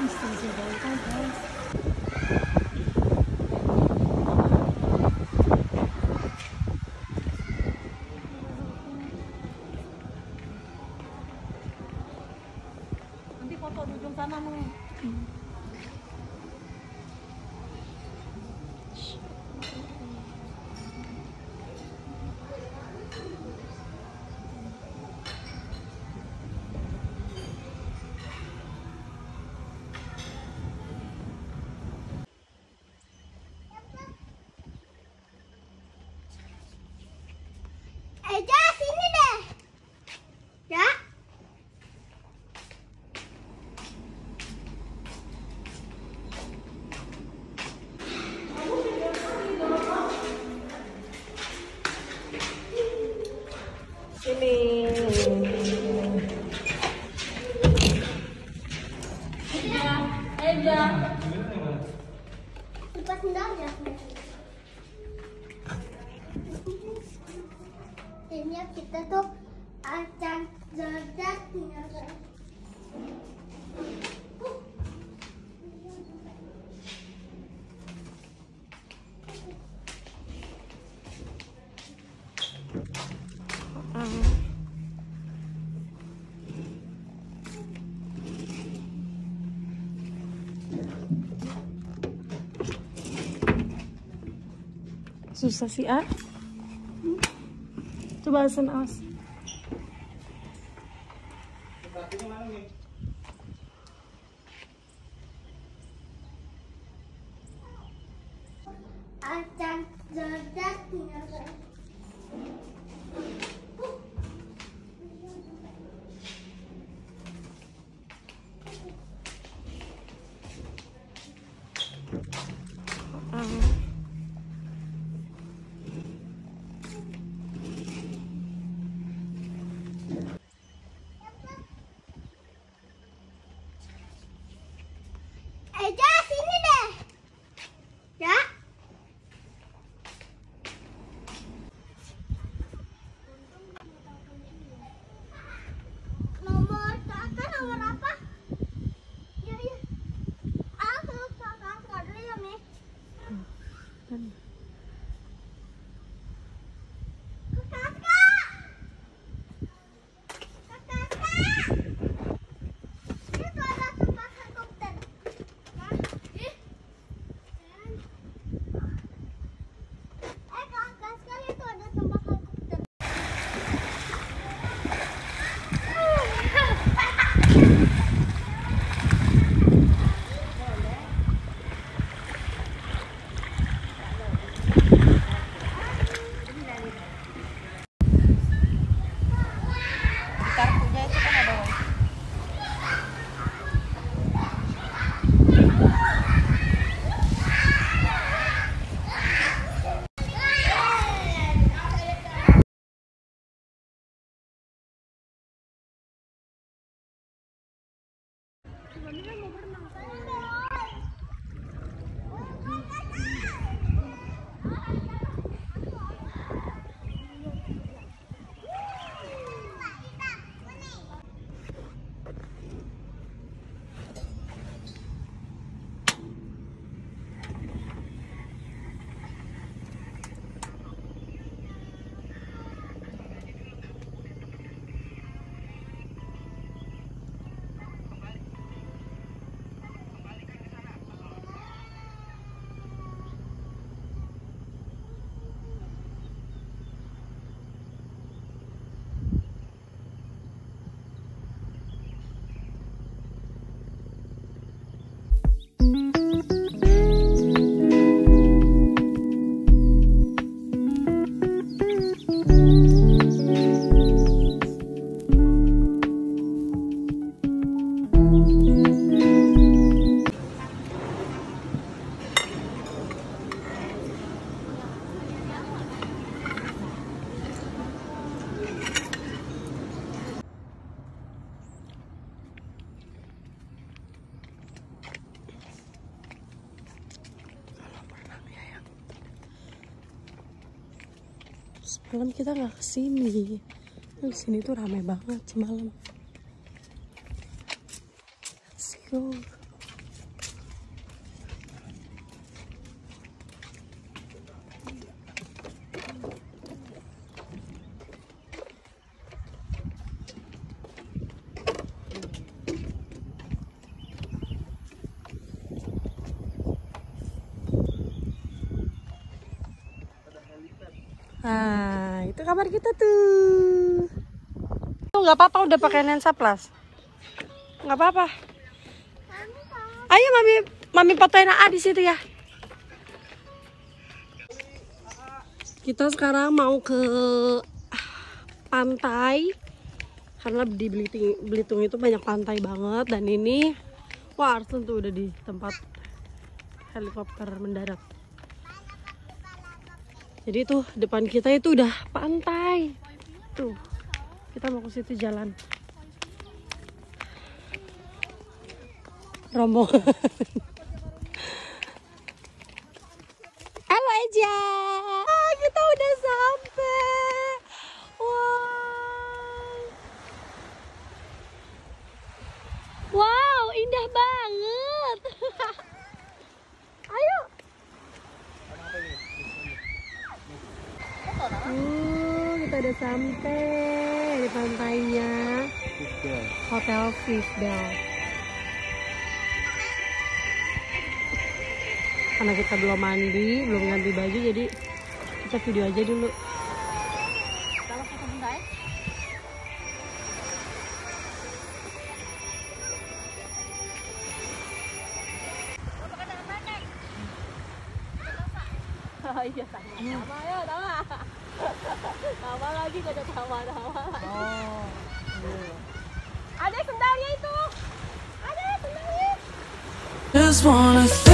Nanti foto di ujung sana nih. Eja sini deh. Ya. Sini. Eja. Lepas sendalnya. Ini kita tuh akan jadat tinggal. Susah sih, ah. Coba asen awas. Akan jadat tinggal. Eja sini deh. Ya. Nomor kakak nomor apa? Ya ya. Kakak dulu ya Mi. Kartunya itu kan ada. Semalam kita nggak kesini. Di sini tuh ramai banget semalam. Let's go. Nah, itu kamar kita tuh. Nggak apa-apa udah pakai lensa plus. Nggak apa-apa. Ayo mami fotoin AA di situ ya. Kita sekarang mau ke pantai karena di Belitung itu banyak pantai banget, dan ini wah Arsen tuh udah di tempat helikopter mendarat. Jadi tuh depan kita itu udah pantai. Tuh kita mau ke situ jalan. Rombongan. Halo Eja. Kita udah sampai. Wow, indah banget. Ayo. Kita udah sampai di pantainya. Hotel Fisbel. Karena kita belum mandi, belum ganti baju, jadi kita video aja dulu. Kalau foto bunda ya? Iya sama ya, sama. Sama lagi gak ada sama-sama. Oh. Ada sendalnya itu. Ada sendalnya. Just wanna